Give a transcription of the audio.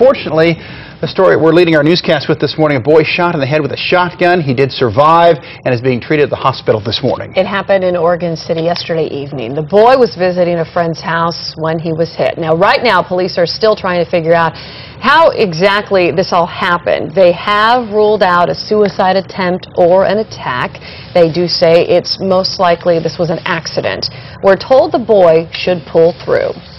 Unfortunately, the story we're leading our newscast with this morning, a boy shot in the head with a shotgun. He did survive and is being treated at the hospital this morning. It happened in Oregon City yesterday evening. The boy was visiting a friend's house when he was hit. Now, right now, police are still trying to figure out how exactly this all happened. They have ruled out a suicide attempt or an attack. They do say it's most likely this was an accident. We're told the boy should pull through.